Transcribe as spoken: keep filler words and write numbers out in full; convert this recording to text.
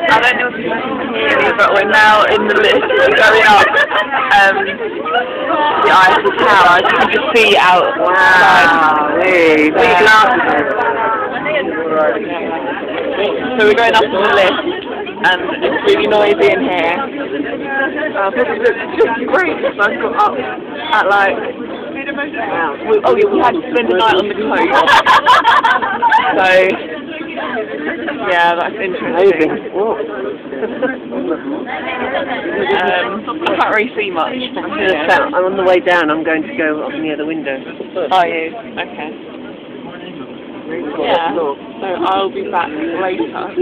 I don't know if you can hear me, but we're now in the lift going up um, the Eiffel Tower. You can just see out. Wow, hey, big glasses. So we're going up in the lift, and it's really noisy in here. Uh, but it looks just great because I got up at like, we, oh yeah, we had to spend the night on the coast. So, yeah, that's interesting. um, I can't really see much from here. I'm on the way down. I'm going to go up near the window. Are you? Okay. Yeah, so I'll be back later.